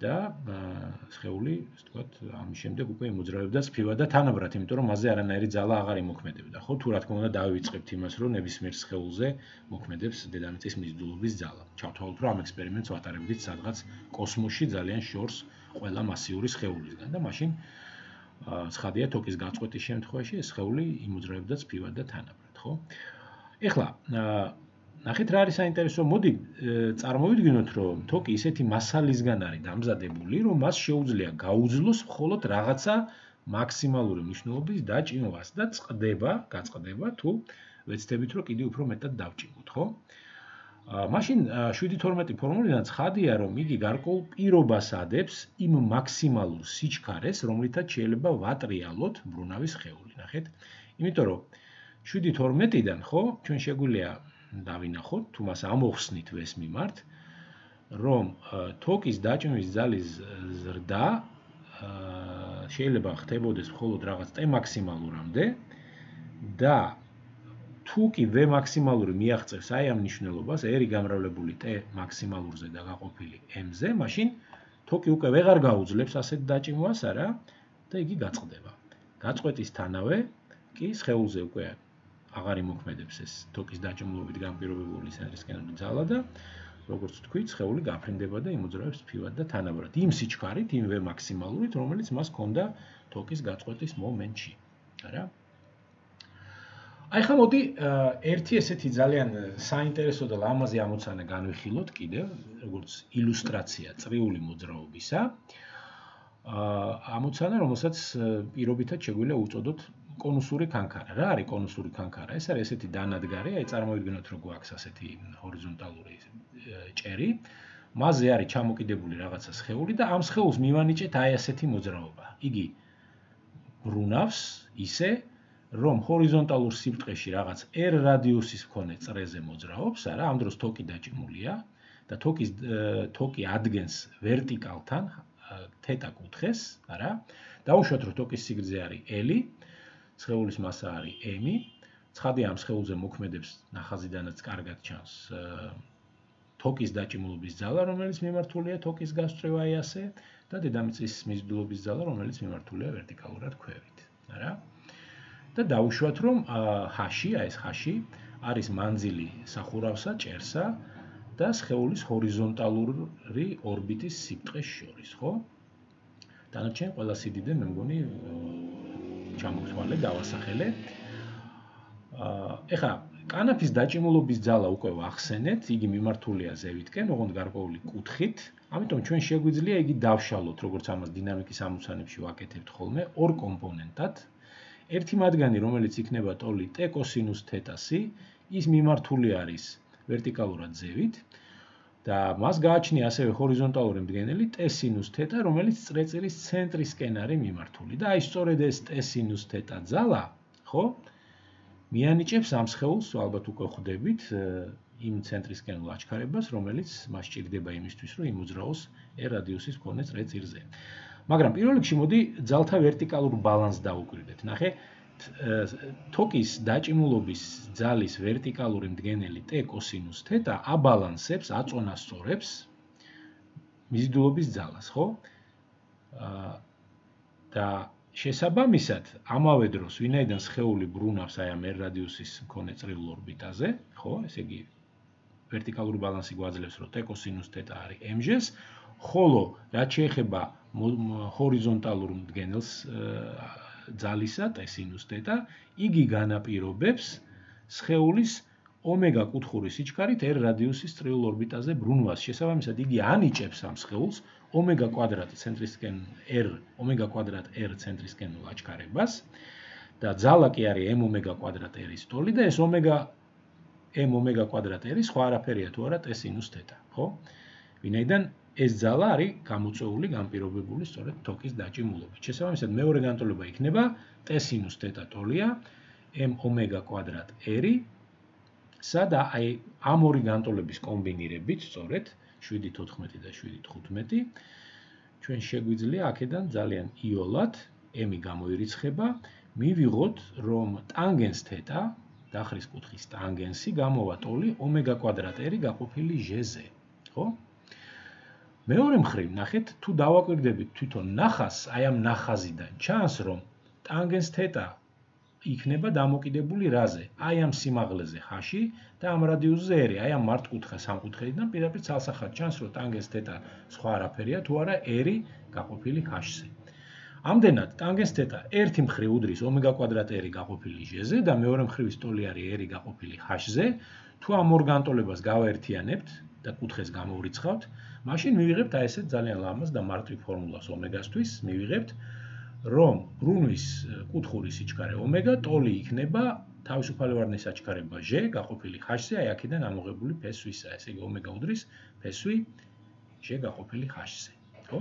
და სხეული, ასე ვთქვათ, ამის შემდეგ უკვე იმოძრავებდა წფივა და თანაბრად, იმიტომ რომ მასზე არანაირი ძალა აღარ იმოქმედებდა. ხო, თუ რა თქმა უნდა დავივიწყებთ იმას, რომ ნებისმიერ სხეულზე მოქმედებს დედამიწის მიზიდულობის ძალა. ჩავთვალოთ, რომ ამ ექსპერიმენტს ვატარებდით სადღაც კოსმოსში ძალიან შორს ყველა მასიური სხეულისგან და მაშინ ცხადია თოკის გაწყვეტის შემთხვევაში ეს სხეული იმოძრავებდა წფივად და თანაბრად, ხო? ეხლა ნახეთ რა არის საინტერესო, მოდი წარმოვიდგინოთ, რომ თოკი ისეთი მასალისგან არის დამზადებული, რომ მას შეუძლია გაუძლოს მხოლოდ რაღაცა მაქსიმალური მნიშვნელობის დაჭიმვას და გაწყდება თუ ვეცდებით, რომ კიდევ უფრო მეტად დავჭიმოთ, ხო? მაშინ 7.12 ფორმულიდან ცხადია, რომ იგი გარკვეულ პირობას ადებს იმ მაქსიმალურ სიჩქარეს, რომლითაც შეიძლება ვატრიალოთ ბრუნავის სხეული, ნახეთ? იმიტომ რომ 7.12-დან, ხო, ჩვენ შეგვიძლია დავინახოთ, თუ მას ამოვხსნით ეს მიმართ, რომ თოკის დაჭიმვის ძალის ზრდა შეიძლება ხდებოდეს მხოლოდ რაღაც t მაქსიმალურამდე და თუ კი v მაქსიმალური მიაღწევს აი ამ მნიშვნელობას r გამრავლებული t მაქსიმალურზე და გაყოფილი m-ზე, მაშინ თოკი უკვე ვეღარ გაუძლებს ასეთ დაჭიმვას, არა, და იგი გაწყდება. გაწყვეტისთანავე კი სხეულზე უკვე აღარ იმოქმედებს ეს თოკის დაჭიმულობით განპირობებული ცენტრისკენური ძალა და როგორც ვთქვით, სხეული გაფრინდება და იმოძრავებს ფივად და თანაბრად. იმ სიჩქარით, იმ v მაქსიმალურით, რომელიც მას ჰქონდა თოკის გაწყვეტის მომენტში, არა? აი ხა მოდი ერთი ესეთი ძალიან საინტერესო და ლამაზი ამოცანა განვიხილოთ კიდევ, როგორც ილუსტრაცია წრიული მოძრაობისა. ამოცანა, რომელსაც პირობითად შეგვიძლია უწოდოთ კონუსური კანქარა. რა არის კონუსური კანქარა? ეს არის ესეთი დანადგარი, აი წარმოვიდგინოთ, რომ გვაქვს ასეთი ჰორიზონტალური ჭერი, მასზე არის ჩამოკიდებული რაღაცა სხეული და ამ სხეულს მივანიჭეთ აი ასეთი მოძრაობა. იგი ბრუნავს ისე, რომ ჰორიზონტალურ სიბრტყეში რაღაც r რადიუსის მქონე წრეზე მოძრაობს, არა, ამ დროს თოკი დაჭიმულია და თოკი ადგენს ვერტიკალთან θ კუთხეს, არა? დაუშვათ, რომ თოკის სიგრძე არის l, სხეულის მასა არის m, ცხადია ამ სხეულზე მოქმედებს ნახაზიდანაც კარგად ჩანს თოკის დაჭიმულობის ძალა, რომელიც მიმართულია თოკის გასწვრივ აი ასე და დედამიწის მიზიდულობის ძალა, რომელიც მიმართულია ვერტიკალურად ქვევით, არა? და დაუშვათ, რომ h-ი, აი ეს h-ი არის მანძილი სახურავსა, ჭერსა და სხეულის ჰორიზონტალური ორბიტის სიბრტყეს შორის, ხო? დანარჩენი ყველა სიდიდე მე მგონი ჩამოთვალე, დავასახელე. ეხლა კანაფის დაჭიმულობის ძალა უკვე ვახსენეთ, იგი მიმართულია ზევითკენ, ოღონდ გარკვეული კუთხით, ამიტომ ჩვენ შეგვიძლია იგი დავშალოთ, როგორც ამას დინამიკის ამოცანებში ვაკეთებთ ხოლმე, ორ კომპონენტად. ერთი მათგანი, რომელიც იქნება ტოლი t კოსინუს θ-ი, ის მიმართული არის ვერტიკალურად ზევით და მას გააჩნია ასევე ჰორიზონტალური მდგენელი t სინუს θ, რომელიც წრეწირის ცენტრისკენ არის მიმართული და აი სწორედ ეს t სინუს θ ძალა, ხო? მიანიჭებს ამ სხეულს, ალბათ უკვე ხვდებით, იმ ცენტრისკენულ აჩქარებას, რომელიც მას სჭირდება იმისთვის, რომ იმოძრაოს r რადიუსის მქონე წრეწირზე. მაგრამ პირველ რიგში მოდი ძალთა ვერტიკალურ ბალანსს დაუკვირდეთ. ნახე, თოკის დაჭიმულობის ძალის ვერტიკალური მდგენელი t კოსინუს θ აბალანსებს, აწონასწორებს მიზიდულობის ძალას, ხო? და შესაბამისად, ამავე დროს, ვინაიდან სხეული ბრუნავს აი ამ r რადიუსის მქონე წრიულ ორბიტაზე, ხო? ესე იგი ვერტიკალური ბალანსი გვაძლევს, რომ t კოსინუს θ არის m-ჟეს, ხოლო რაც შეეხება ჰორიზონტალურ მდგენელს ძალისა t სინუს θ, იგი განაპირობებს სხეულის ომეგა კუთხური სიჩქარით r რადიუსის წრიულ ორბიტაზე ბრუნვას. შესაბამისად, იგი ანიჭებს ამ სხეულს ომეგა კვადრატ ცენტრისკენ r ომეგა კვადრატ r ცენტრისკენულ აჩქარებას და ძალა კი არის m ომეგა კვადრატ r-ის ტოლი და ეს ომეგა m ომეგა კვადრატ r-ი სხვა არაფერია თუ არა t სინუს θ, ხო? ვინაიდან ეს ძალა არის გამოწვეული, განპირობებული სწორედ თოკის დაჭიმულობით. შესაბამისად, მეორე განტოლება იქნება t სინუს θ ტოლია m ომეგა კვადრატ r-ი, სადა აი ამ ორი განტოლების კომბინირებით, სწორედ 7.14 და 7.15, ჩვენ შეგვიძლია აქედან ძალიან იოლად m-ი გამოირიცხება, მივიღოთ, რომ ტანგენს θ, დახრის კუთხის ტანგენსი გამოვა ტოლი ომეგა კვადრატ r-ი გაყოფილი ჟ-ზე, ხო? მეორე მხრივ, ნახეთ, თუ დავაკვირდებით თვითონ ნახაზს, აი ამ ნახაზიდან ჩანს, რომ ტანგენს თეტა იქნება დამოკიდებული რაზე? აი ამ სიმაღლეზე ხ-ში და ამ რადიუსზე r, აი ამ მართკუთხა სამკუთხედიდან პირდაპირ ცალსახად ჩანს, რომ ტანგენს თეტა სხვა არაფერია, თუ არა r გაყოფილი h-ზე. ამდენად, ტანგენს თეტა ერთი მხრივ უდრის ω კვადრატ r გაყოფილი ჟ-ზე და მეორე მხრივის ტოლი არის r გაყოფილი h-ზე. თუ ამ ორ განტოლებას გავაერთიანებთ და კუთხეს გამოვრიცხავთ, მაშინ მივიღებთ აი ესეთ ძალიან ლამაზ და მარტივ ფორმულას ω-სთვის, მივიღებთ რომ ბრუნვის კუთხური სიჩქარე ω ტოლი იქნება თავისუფალი ვარდნის საჩქარება ჟ გაყოფილი h-ზე, აი აქედან ამოღებული ფესვისა, ესე იგი ω უდრის ფესვი ჟ გაყოფილი h-ზე, ხო?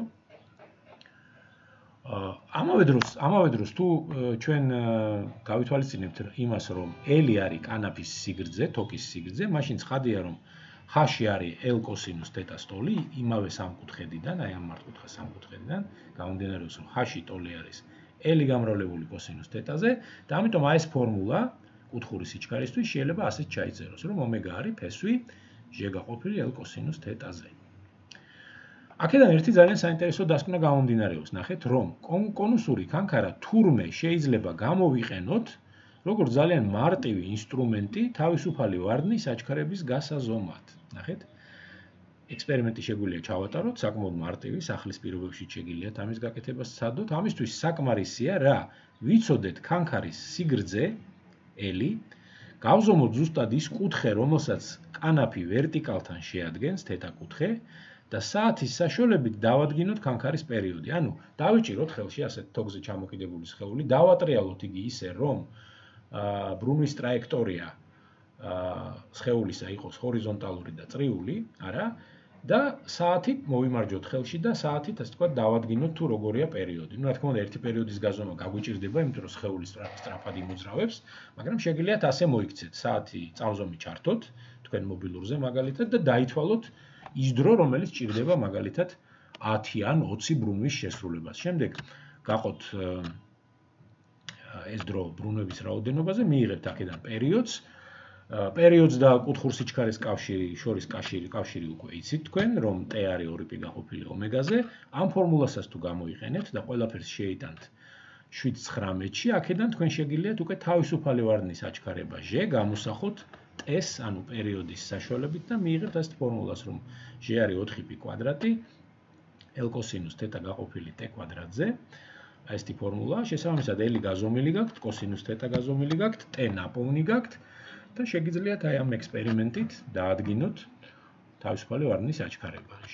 ამავე დროს თუ ჩვენ გავითვალისწინებთ იმას, რომ l არის კანაფის სიგრძე, თოკის სიგრძე, მაშინ ცხადია, რომ h-ი არის l კოსინუს თეტას ტოლი იმავე სამკუთხედიდან, აი ამ მართკუთხა სამკუთხედიდან, გამომდინარეობს, რომ h-ი ტოლი არის l გამრავლებული კოსინუს თეტაზე და ამიტომ აი ეს ფორმულა კუთხური სიჩქარისთვის შეიძლება ასეც ჩაიწეროს, რომ ω არის ფესვი ჟ გაყოფილი l კოსინუს თეტაზე. აქედან ერთი ძალიან საინტერესო დასკვნა გამომდინარეობს, ნახეთ, რომ კონუსური კანქარა თურმე შეიძლება გამოვიყენოთ როგორც ძალიან მარტივი ინსტრუმენტი თავისუფალი ვარდნის საჩქარების გასაზომად. ნახეთ, ექსპერიმენტი შეგვიძლია ჩავატაროთ, საკმაოდ მარტივი, სახლის პირობებში შეგიძლიათ ამის გაკეთება სცადოთ. ამისთვის საკმარისია რა? ვიცოდეთ კანქარის სიგრძე l, გავზომოთ ზუსტად ის კუთხე, რომელსაც კანაფი ვერტიკალთან შეადგენს, თეთა კუთხე და საათის საშუალებით დავადგინოთ კანქარის პერიოდი. ანუ დავიჭიროთ ხელში ასეთ თოგზე ჩამოკიდებული სხეული, დავატრიალოთ იგი ისე, რომ ბრუნვის ტრაექტორია სხეულისა იყოს ჰორიზონტალური და წრიული, არა? და საათით მოვიმარჯოთ ხელში და საათით, ასე ვთქვათ, დავადგინოთ თუ როგორია პერიოდი. რა თქმა უნდა, ერთი პერიოდის გაზომა გაგვიჭირდება, იმიტომ რომ სხეული სწრაფად იმოძრავებს, მაგრამ შეგიძლიათ ასე მოიქცეთ. საათი წამზომი ჩართოთ თქვენ მობილურზე მაგალითად და დაითვალოთ ის დრო, რომელიც ჭირდება მაგალითად 10 ან 20 ბრუნვის შესრულებას. შემდეგ გაყოთ ეს დრო ბრუნვების რაოდენობაზე, მიიღებთ აქედან პერიოდს. პერიოდს და კუთხურ სიჩქარეს შორის კავშირი უკვე იცით თქვენ, რომ t არის 2π გაყოფილი ω-ზე. ამ ფორმულასაც თუ გამოიყენებთ და ყველაფერს შეიტანთ 7-19-ში, აქედან თქვენ შეგიძლიათ უკვე თავისუფალი ვარდნის საჩქარება ჟ გამოსახოთ t-ს, ანუ პერიოდის საშუალებით და მიიღებთ ასეთ ფორმულას, რომ ჟ არის 4π კვადრატი l კოსინუს თეთა გაყოფილი t კვადრატზე. აი ესეთი ფორმულაა, შესაბამისად l გაზომილი გაქვთ, კოსინუს თეთა გაზომილი გაქვთ, t ნაპოვნი გაქვთ და შეგიძლიათ აი ამ ექსპერიმენტით დაადგინოთ თავისუფალი ვარდნის საჩქარება ჟ.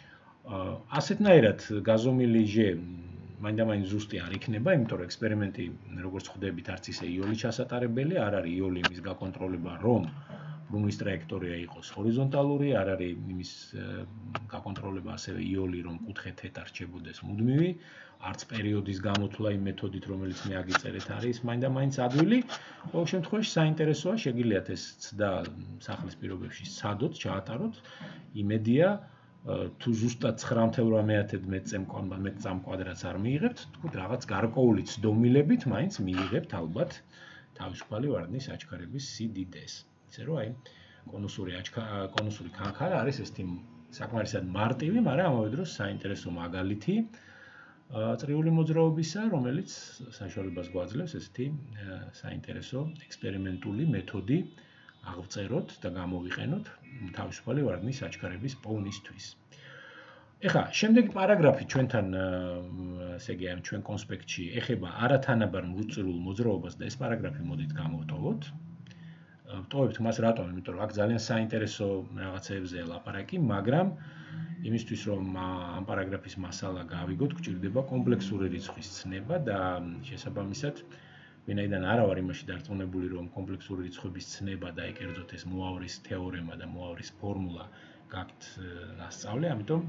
ასეთნაირად გაზომილი ჟ მაინდა-მაინც ზუსტი არ იქნება, იმიტომ რომ ექსპერიმენტი, როგორც ხვდებით, არც ისე იოლი ჩასატარებელი, არ არის იოლი იმის გაკონტროლება, რომ ბრუნვის ტრაექტორია იყოს ჰორიზონტალური, არ არის იმის გაკონტროლება ასევე იოლი, რომ კუთხე თეთა რჩებოდეს მუდმივი, არც პერიოდის გამოთვლა იმ მეთოდით, რომელიც მე აგიწერეთ, არის მაინდა-მაინც ადვილი. ყოველ შემთხვევაში საინტერესოა, შეგიძლიათ ეს ცდა სახლის პირობებში სცადოთ, ჩაატაროთ. იმედია, თუ ზუსტად 9.8 მეტრ კვადრატს არ მიიღებთ, თქვით რაღაც გარკვეული ცდომილებით, მაინც მიიღებთ ალბათ თავისუფალი ვარდნის საჩქარების სიდიდეს. ისე რომ აი კონუსური კანქარა არის ესეთი საკმარისად მარტივი, მაგრამ ამავე დროს საინტერესო მაგალითი წრიული მოძრაობისა, რომელიც საშუალებას გვაძლევს ესეთი საინტერესო ექსპერიმენტული მეთოდი აღწეროთ და გამოვიყენოთ თავისუფალი ვარდნის საჩქარების პოვნისთვის. ეხლა, შემდეგი პარაგრაფი ჩვენთან, ესე იგი, ამ ჩვენ კონსპექტში ეხება არათანაბარ მრუწირულ მოძრაობას და ეს პარაგრაფი მოდით გამოვტოვოთ. ვტოვებთ მას რატომ? იმიტომ რომ აქ ძალიან საინტერესო რაღაცეებზეა ლაპარაკი, მაგრამ იმისთვის რომ ამ პარაგრაფის მასალა გავიგოთ, გვჭირდება კომპლექსური რიცხვის ცნება და შესაბამისად, ვინაიდან არ ვარ იმაში დარწმუნებული, რომ კომპლექსური რიცხვების ცნება და ეკერძოთ ეს მოავრის თეორემა და მოავრის ფორმულა გაქვთ ასწავლე, ამიტომ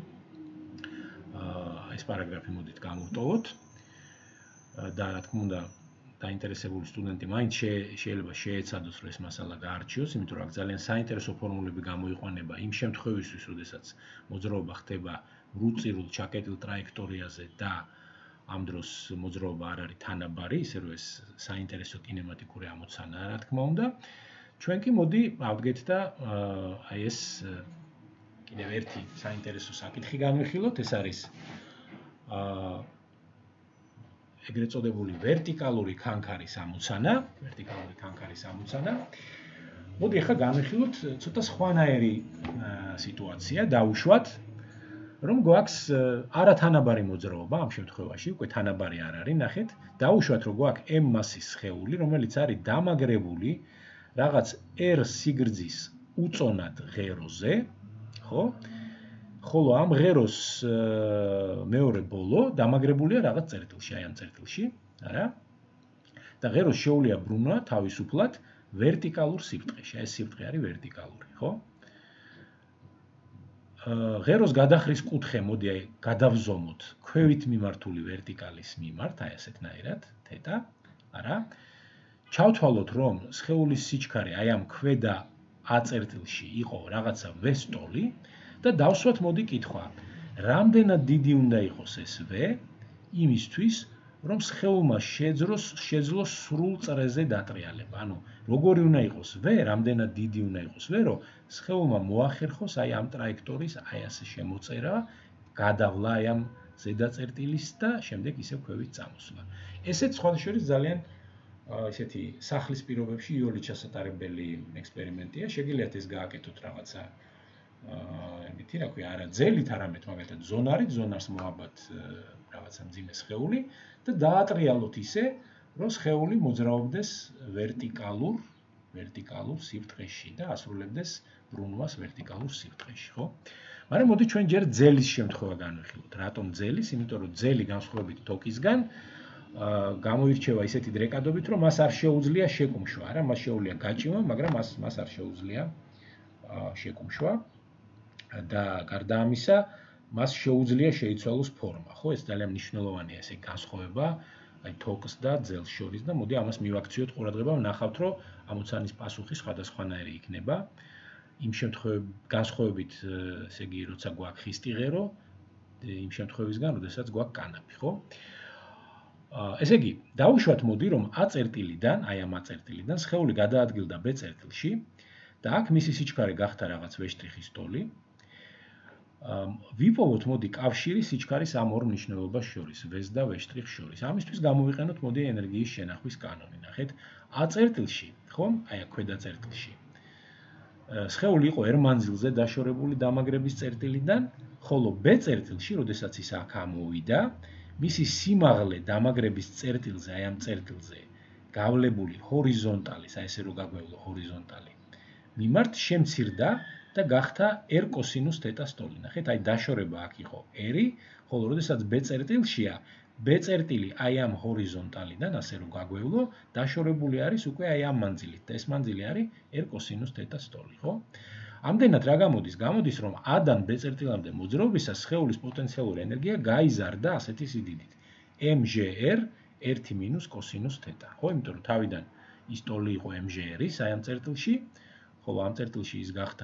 ეს პარაგრაფი მოდით გამოვტოვოთ და რა თქმა უნდა დაინტერესებული სტუდენტი მაინც შეიძლება შეეცადოს, რომ ეს მასალა გაარჩიოს, იმიტომ რომ აქ ძალიან საინტერესო ფორმულები გამოიყვანება იმ შემთხვევისთვის, როდესაც მოძრაობა ხდება მრუწირულ ჩაკეტილ ტრაექტორიაზე და ამ დროს მოძრაობა არ არის თანაბარი, ისე რომ ეს საინტერესო კინემატიკური ამოცანაა, რა თქმა უნდა. ჩვენ კი მოდი ავდგეთ და აი ეს კიდევ ერთი საინტერესო საკითხი განვიხილოთ, ეს არის ეგრეთ წოდებული ვერტიკალური ქანქარის ამოცანა, მოდი ახლა განვიხილოთ ცოტა სხვანაირი სიტუაცია, დავუშვათ, რომ გვაქვს არათანაბარი მოძრაობა, ამ შემთხვევაში უკვე თანაბარი არ არის, ნახეთ, დავუშვათ, რომ გვაქვს m მასის სხეული, რომელიც არის დამაგრებული რაღაც r სიგრძის უწონად ღეროზე, ხო? ხოლო ამ ღეროს მეორე ბოლო დამაგრებულია რაღაც წერტილში, აი ამ წერტილში, არა? და ღეროს შეუძლია ბრუნვა თავისუფლად ვერტიკალურ სიბრტყეში. ეს სიბრტყე არის ვერტიკალური, ხო? ღეროს გადახრის კუთხე, მოდი აი გადავზომოთ ქვევით მიმართული ვერტიკალის მიმართ, აი ასეთნაირად, თეტა, არა? ჩავთვალოთ, რომ სხეულის სიჩქარე აი ამ ქვედა A წერტილში იყო რაღაცა V-სტოლი და დავსვათ მოდი კითხვა. რამდენად დიდი უნდა იყოს ეს V იმისთვის, რომ სხეულმა შეძლოს სრულ წრეზე დატრიალება. ანუ როგორი უნდა იყოს V, რამდენად დიდი უნდა იყოს V, რომ სხეულმა მოახერხოს აი ამ ტრაექტორის აი ასე შემოწერა, გადავლა აი ამ ზედა წერტილის და შემდეგ ისევ ქვევით წამოსვლა. ესეც სხვადასხვა ძალიან ესეთი სახლის პირობებში იოლით ჩასატარებელი ექსპერიმენტია. შეგიძლიათ ეს გააკეთოთ რაღაცა ემითი, რა ქვია, არა ძელით, არამედ მაგალითად ზონარს მოაბათ რაღაცა მძიმე სხეული და დაატრიალოთ ისე, რომ სხეული მოძრაობდეს ვერტიკალურ სიბრტყეში და ასრულებდეს ბრუნვას ვერტიკალურ სიბრტყეში, ხო? მაგრამ მოდი ჩვენ ჯერ ძელის შემთხვევა განვიხილოთ. რატომ ძელის? იმიტომ რომ ძელი განსხვავებით თოკისგან გამოირჩევა ისეთი დრეკადობით, რომ მას არ შეუძლია შეკუმშვა, არა, მას შეუძლია გაჭიმა, მაგრამ მას არ შეუძლია შეკუმშვა და გარდა ამისა, მას შეუძლია შეიცვალოს ფორმა, ხო? ეს ძალიან მნიშვნელოვანია ესე განსხვავება აი თოკს და ძელს შორის და მოდი ამას მივაქციოთ ყურადღება, ვნახავთ, რომ ამოცანის პასუხი სხვადასხვანაირი იქნება. იმ განსხვავებით, ესე იგი, როცა გვაქვს ხისტი ღერო, იმ შემთხვევისგან, როდესაც გვაქვს კანაფი, ხო? ესე იგი, დავუშვათ მოდი, რომ A წერტილიდან, აი ამ A წერტილიდან სხეული გადაადგილდა B წერტილში და აქ მისი სიჩქარე გახდა რაღაც V' სტოლი. ვიპოვოთ მოდი კავშირი სიჩქარის ამ ორ მნიშვნელობას შორის, V-ს და V' შორის. ამისთვის გამოვიყენოთ მოდი ენერგიის შენახვის კანონი. ნახეთ, A წერტილში, ხო? აი აქ ქვედა წერტილში. სხეული იყო R მანძილზე დაშორებული დამაგრების წერტილიდან, ხოლო B წერტილში, როდესაც ის აქ ამოვიდა, მისი სიმაღლე დამაგრების წერტილზე, აი ამ წერტილზე გავლებული ჰორიზონტალის, აი ესე რომ გაგვევლო ჰორიზონტალი, მიმართ შემცირდა და გახდა R კოსინუს თეტა სტოლი. ნახეთ, აი დაშორება აქ იყო R, ხოლო როდესაც B წერტილშია, B წერტილი აი ამ ჰორიზონტალიდან, ასე რომ გაგვევლო, დაშორებული არის უკვე აი ამ მანძილით და ეს მანძილი არის R კოსინუს თეტა სტოლი, ხო? ამდენად რა გამოდის? გამოდის, რომ A-დან B წერტილამდე მოძრაობისას სხეულის პოტენციალური ენერგია გაიზარდა ასეთი სიდიდით. mgr 1 - კოსინუს თეტა. ხო, იმიტომ რომ თავიდან ის სტოლი იყო mgr-ის აი ამ წერტილში, ხოლო ამ წერტილში ის გახდა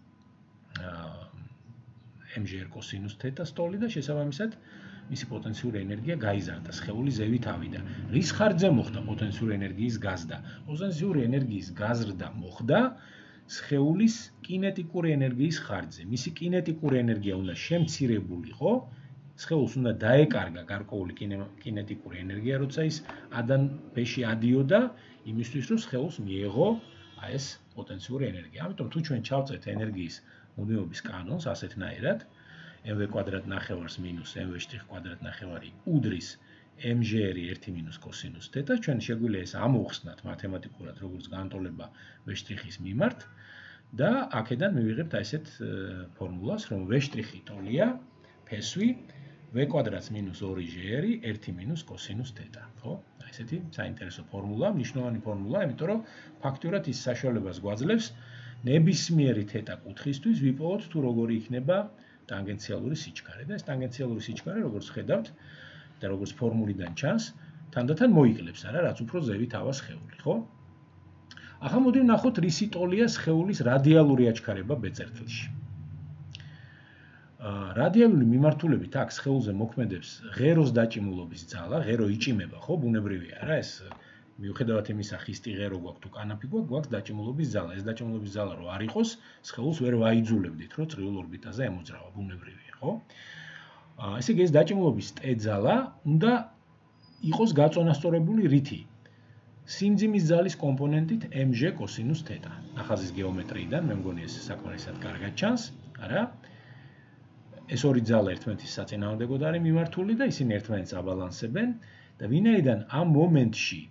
mgr კოსინუს თეტა სტოლი და შესაბამისად მისი პოტენციური ენერგია გაიზარდა სხეული ზევით ავიდა. რის ხარჯზე მოხდა პოტენციური ენერგიის გაზრდა? პოტენციური ენერგიის გაზრდა მოხდა სხეულის კინეტიკური ენერგიის ხარჯზე. მისი კინეტიკური ენერგია უნდა შემცირებულიყო, სხეულს უნდა დაეკარგა გარკვეული კინეტიკური ენერგია, როცა ის A-დან B-ში ადიოდა, იმისთვის რომ სხეულს მიეღო აი ეს პოტენციური ენერგია. ამიტომ თუ ჩვენ ჩავწერთ ენერგიის მუდმივობის კანონს ასეთნაირად, mv კვადრატ ნახევარს მინუს mv' კვადრატ ნახევარი უდრის mgr 1 - კოსინუს თეტა, ჩვენ შეგვიძლია ეს ამოვხსნათ მათემატიკურად, როგორც განტოლება v'-ის მიმართ და აქედან მივიღებთ აი ესეთ ფორმულას, რომ v' ტოლია ფესვი v კვადრატს მინუს 2gr 1 - კოსინუს თეტა, ხო? აი ესეთი საინტერესო ფორმულა, მნიშვნელოვანი ფორმულა, იმიტომ რომ ფაქტურად ის საშუალებას გვაძლევს ნებისმიერი თეტა კუთხისთვის ვიპოვოთ თუ როგორი იქნება ტანგენციალური სიჩქარე და ეს ტანგენციალური სიჩქარე, როგორც ხედავთ და როგორც ფორმულიდან ჩანს, თანდათან მოიკლებს, არა, რაც უფრო ზევით ავა სხეული, ხო? ახლა მოდი ვნახოთ რისი ტოლია სხეულის რადიალური აჩქარება B წერტილში. რადიალური მიმართულებით აქ სხეულზე მოქმედებს ღეროს დაჭიმულობის ძალა, ღერო იჭიმება, ხო, ბუნებრივია, რა, ეს მიუხედავად იმისა, ხისტი ღერო გვაქვს თუ კანაფი გვაქვს დაჭიმულობის ძალა. ეს დაჭიმულობის ძალა რო არ იყოს, სხეულს ვერ ვაიძულებდით, რომ წრიულ ორბიტაზე ემოძრავა, ბუნებრივია, ხო? ესე იგი ეს დაჭიმულობის T ძალა უნდა იყოს გაწონასწორებული რითი? სიმძიმის ძალის კომპონენტით mg კოსინუს თეტა. ახაზის გეომეტრიიდან მე მგონი ეს საკმარისად კარგად ჩანს, არა? ეს ორი ძალა ერთმანეთის საწინააღმდეგოდ არის მიმართული და ისინი ერთმანეთს აბალანსებენ და ვინაიდან ამ მომენტში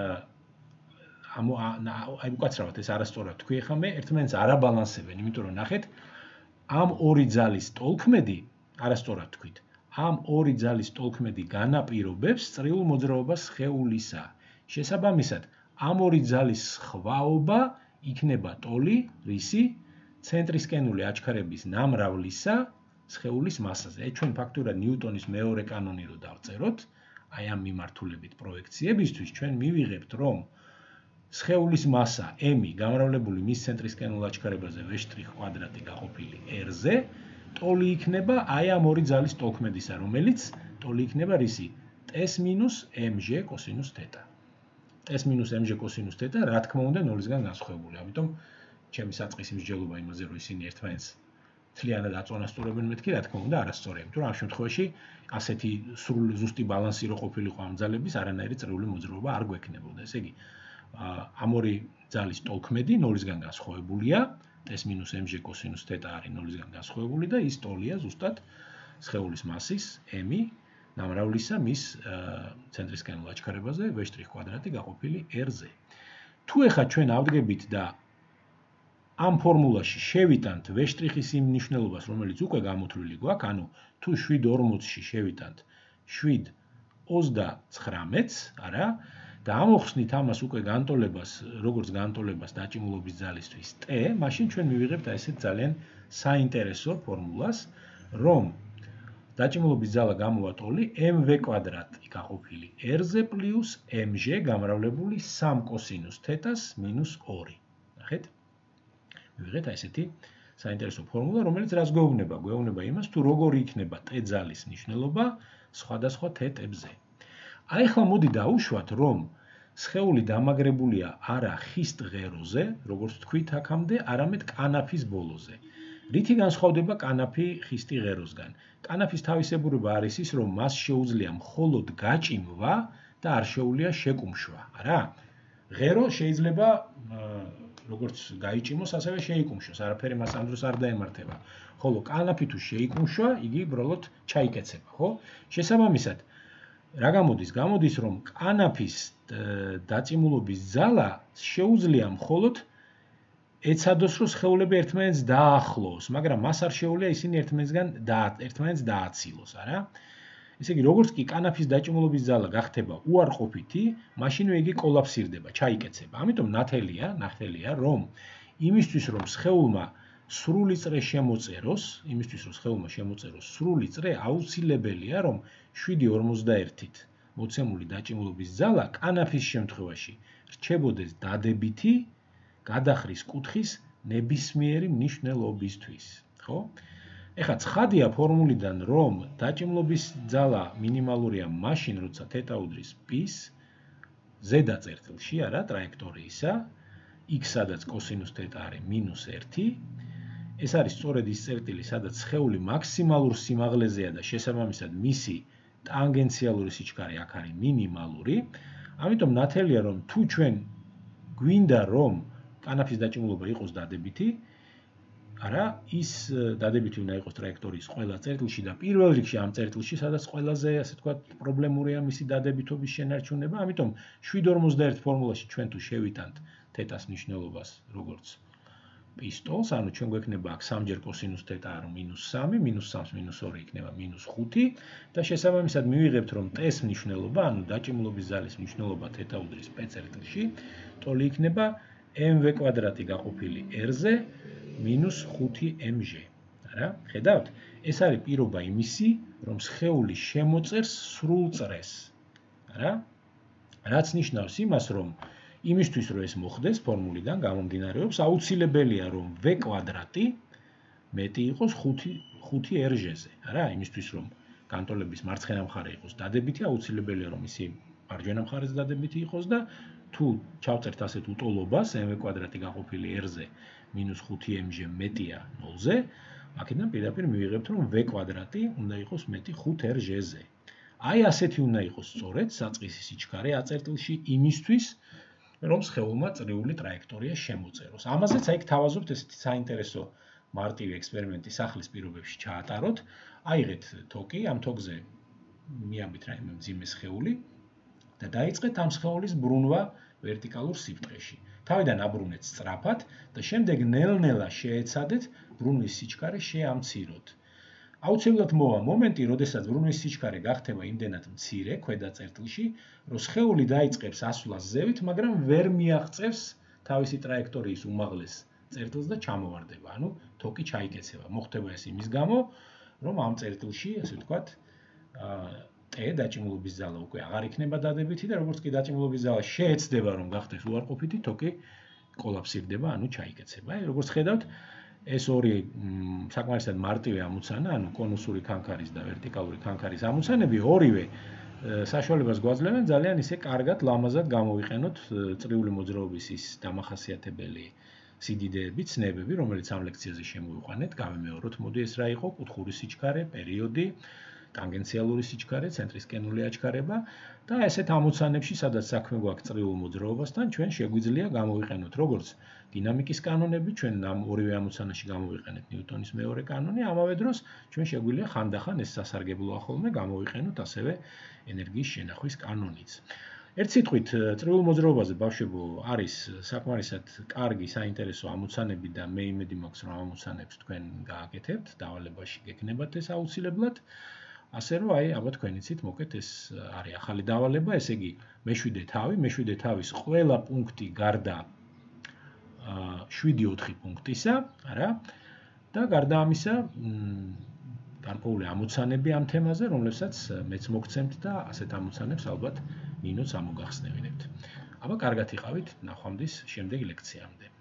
აი უკაცრავად ეს არასწორად თქვი, ახლა მე ერთმანეთს არ აბალანსებენ, იმიტომ რომ ნახეთ, ამ ორი ძალის ტოლქმედი არასწორად თქვით. ამ ორი ძალის ტოლქმედი განაპირობებს წრიულ მოძრაობას სხეულისა. შესაბამისად, ამ ორი ძალის სხვაობა იქნება ტოლი, რისი ცენტრისკენული აჩქარების ნამრავლისა სხეულის მასაზე. ეს ჩვენ ფაქტურად ნიუტონის მეორე კანონი რო დავწეროთ, აი ამ მიმართულებით პროექციებისთვის ჩვენ მივიღებთ, რომ სხეულის მასა m გამრავლებული მის ცენტრისკენულ აჩქარებაზე v' გაყოფილი r-ზე, ტოლი იქნება აი ამ ორი ძალის ტოლქმედისა, რომელიც ტოლი იქნება რისი? t-mg კოსინუს თეტა. t-mg კოსინუს თეტა, რა თქმა უნდა, 0-ისგან განსხვავებული. ამიტომ ჩემი საწყისი მსჯელობა იმაზე, რომ ისინი ერთმანეთს მთლიანად აწონასწორებენ, მეთქი, რა თქმა უნდა, არასწორია, იმიტომ რომ ამ შემთხვევაში ასეთი სრული ზუსტი ბალანსი რო ყოფილიყო ამ ძალების, არანაირი წრიული მოძრაობა არ გვექნებოდა. ესე იგი, ამ ორი ძალის ტოლქმედი 0-ისგან განსხვავებულია, t-mg კოსინუს თეტა არის 0-ისგან განსხვავებული და ის ტოლია ზუსტად სხეულის მასის m ნამრავლისა მის ცენტრისკენულ აჩქარებაზე v' გაყოფილი r-ზე. თუ ეხლა ჩვენ ავდგებით და ამ ფორმულაში შევიტანთ v'-ის იმ ნიშნულობას, რომელიც უკვე გამოთვლილი გვაქვს, ანუ თუ 7.40-ში შევიტანთ 7.39-ს, არა? და ამოხსნით ამას უკვე განტოლებას, როგორც განტოლებას დაჭიმულობის ძალისთვის T, მაშინ ჩვენ მივიღებთ ესეთ ძალიან საინტერესო ფორმულას, რომ დაჭიმულობის ძალა გამოვა ტოლი mv² გაყოფილი r-ზე პლუს mg გამრავლებული 3 კოსინუს თეტას მინუს 2. ნახეთ? მივიღეთ ესეთი საინტერესო ფორმულა, რომელიც რას გვეუბნება? გვეუბნება იმას, თუ როგორი იქნება T ძალის ნიშნულობა სხვადასხვა თეტებზე. აი ახლა მოდი დავუშვათ, რომ სხეული დამაგრებულია არა ხისტ ღეროზე, როგორც თქვით აქამდე, არამედ კანაფის ბოლოზე. რითი განსხვავდება კანაფი ხისტი ღეროსგან? კანაფის თავისებურება არის ის, რომ მას შეუძლია მხოლოდ გაჭიმვა და არ შეუძლია შეკუმშვა, არა? ღერო შეიძლება როგორც გაიჭიმოს, ასევე შეიკუმშოს, არაფერი მას ამ დროს არ დაემართება. ხოლო კანაფი თუ შეიკუმშვა, იგი უბრალოდ ჩაიკეცება, ხო? შესაბამისად, რა გამოდის? გამოდის, რომ კანაფის დაჭიმულობის ძალა შეუძლია მხოლოდ ეცადოს, რომ სხეულები ერთმანეთს დაახლოს, მაგრამ მას არ შეუძლია ისინი ერთმანეთს დააცილოს, არა? ესე იგი, როგორც კი კანაფის დაჭიმულობის ძალა გახდება უარყოფითი, მაშინვე იგი კოლაფსირდება, ჩაიკეცება. ამიტომ ნათელია, რომ იმისთვის, რომ სხეულმა სრული წრე შემოწეროს, სრული წრე, აუცილებელია, რომ 7.41-ით მოცემული დაჭიმულობის ძალა კანაფის შემთხვევაში რჩებოდეს დადებითი გადახრის კუთხის ნებისმიერი მნიშვნელობისთვის, ხო? ეხლა ცხადია ფორმულიდან, რომ დაჭიმულობის ძალა მინიმალურია მაშინ, როცა თეტა უდრის p-ს ზედა წერტილში, არა, ტრაექტორიისა, x სადაც კოსინუს თეტა არის -1. ეს არის სწორედ ის წერტილი, სადაც სხეული მაქსიმალურ სიმაღლეზეა და შესაბამისად მისი ტანგენციალური სიჩქარე აქ არის მინიმალური. ამიტომ ნათელია, რომ თუ ჩვენ გვინდა, რომ კანაფის დაჭიმულობა იყოს დადებითი, არა, ის დადებითი უნდა იყოს ტრაექტორიის ყველა წერტილში და პირველ რიგში ამ წერტილში, სადაც ყველაზე, ასე ვთქვათ, პრობლემურია მისი დადებითობის შენარჩუნება. ამიტომ 7.41 ფორმულაში ჩვენ თუ შევიტანთ თეტას ნიშნულობას, როგორც პისტოლს, ანუ ჩვენ გვექნება აქ 3-ჯერ კოსინუს თეტა არის -3, -3 -2 იქნება -5 და შესაბამისად მივიღებთ, რომ T-ს ნიშნულობა, ანუ დაჭიმულობის ძალის ნიშნულობა თეტა უდრის P წერტილში, ტოლი იქნება mv² გაყოფილი r-ზე -5mg. არა? ხედავთ? ეს არის პირობა იმისი, რომ სხეული შემოწერს სრულ წრეს. არა? რაც ნიშნავს იმას, რომ იმისთვის, რომ ეს მოხდეს, ფორმულიდან გამომდინარეობს, აუცილებელია, რომ v² მეტი იყოს 5rg-ზე. არა? იმისთვის, რომ განტოლების მარცხენა მხარე იყოს დადებითი, აუცილებელია, რომ ისი მარჯვენა მხარეც დადებითი იყოს და თუ ჩავწერთ ასეთ უტოლობას m² გაყოფილი r-ზე -5m-ზე მეტია 0-ზე, აქედან პირდაპირ მივიღებთ, რომ v² უნდა იყოს მეტი 5r-ზე. აი ასეთი უნდა იყოს სწორედ საწყისი სიჩქარე აწერტილში იმისთვის, რომ სხეულმა წრიული ტრაექტორია შემოწეროს. ამაზეც აი გთავაზობთ ესეთი საინტერესო მარტივი ექსპერიმენტი სახლის პირობებში ჩაატაროთ. აიღეთ თოკი, ამ თოკზე მიაბით რაიმე მძიმე სხეული და დაიწყეთ ამ სხეულის ბრუნვა ვერტიკალურ სიბრტყეში. თავიდან აბრუნეთ სწრაფად და შემდეგ ნელ-ნელა შეეცადეთ ბრუნვის სიჩქარე შეამციროთ. აუცილებლად მოვა მომენტი, როდესაც ბრუნვის სიჩქარე გახდება იმდენად მცირე ქვედა წერტილში, რომ სხეული დაიწყებს ასვლას ზევით, მაგრამ ვერ მიაღწევს თავისი ტრაექტორიის უმაღლეს წერტილს და ჩამოვარდება. ანუ თოკი ჩაიკეცება. მოხდება ეს იმის გამო, რომ ამ წერტილში, ასე ვთქვათ, T დაჭიმულობის ძალა უკვე აღარ იქნება დადებითი და როგორც კი დაჭიმულობის ძალა შეეცდება რომ გახდეს უარყოფითი, თოკი კოლაფსირდება, ანუ ჩაიკეცება. აი, როგორც ხედავთ, ეს ორი საკმარისად მარტივი ამოცანა, ანუ კონუსური ქანქარის და ვერტიკალური ქანქარის ამოცანები ორივე საშუალებას გვაძლევენ ძალიან ისე კარგად ლამაზად გამოვიყენოთ წრიული მოძრაობის ის დამახასიათებელი სიდიდეები, ცნებები, რომელიც ამ ლექციაზე შემოვიყვანეთ, გავიმეოროთ, მოდი ეს რა იყო, კუთხური სიჩქარე, პერიოდი, ტანგენციალური სიჩქარე, ცენტრისკენული აჩქარება და ესეთ ამოცანებში, სადაც საქმე გვაქვს წრიულ მოძრაობასთან, ჩვენ შეგვიძლია გამოვიყენოთ როგორც დინამიკის კანონები, ჩვენ ამ ორივე ამოცანაში გამოვიყენეთ ნიუტონის მეორე კანონი, ამავე დროს ჩვენ შეგვიძლია ხანდახან ეს სასარგებლოა ხოლმე გამოვიყენოთ ასევე ენერგიის შენახვის კანონიც. ერთ სიტყვით, წრიულ მოძრაობაზე ბავშვებო არის საკმარისად კარგი, საინტერესო ამოცანები და მე იმედი მაქვს, რომ ამ ამოცანებს თქვენ გააკეთებთ, დავალებაში გექნებათ ეს აუცილებლად. ასე რომ აი აბა თქვენ იცით მოკეთ ეს არის ახალი დავალება, ესე იგი მე-7 თავის ყველა პუნქტი გარდა 7-4 პუნქტისა, არა? და გარდა ამისა გარკვეული ამოცანები ამ თემაზე, რომლებსაც მეც მოგცემთ და ასეთ ამოცანებს ალბათ ნინოც ამოგახსნევინებთ. აბა კარგად იყავით, ნახვამდის შემდეგ ლექციამდე.